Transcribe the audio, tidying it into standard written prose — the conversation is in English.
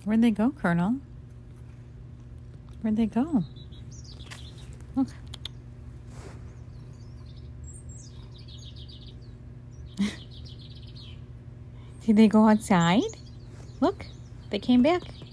Where'd they go, Colonel? Where'd they go? Look. Did they go outside? Look, they came back.